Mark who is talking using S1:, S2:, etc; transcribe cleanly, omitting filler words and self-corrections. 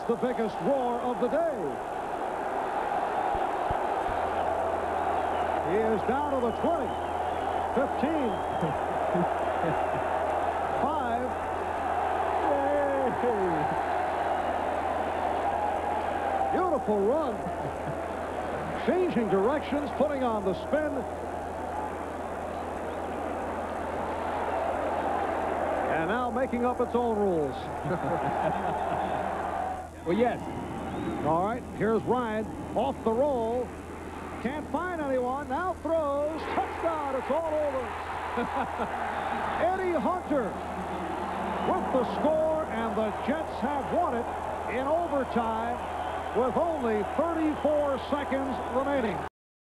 S1: That's the biggest roar of the day. He is down to the 20, 15, 5. Yay! Beautiful run. Changing directions, putting on the spin. And now making up its own rules.
S2: Well, yes.
S1: All right, here's Ryan off the roll. Can't find anyone. Now throws. Touchdown. It's all over. Eddie Hunter with the score, and the Jets have won it in overtime with only 34 seconds remaining.